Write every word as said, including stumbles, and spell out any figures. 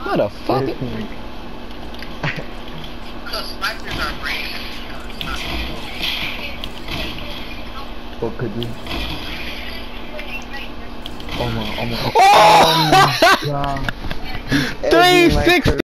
How the fuck? Where's he? Because snipers are ranged. What could you? Oh my, oh my. Oh! God. three sixty!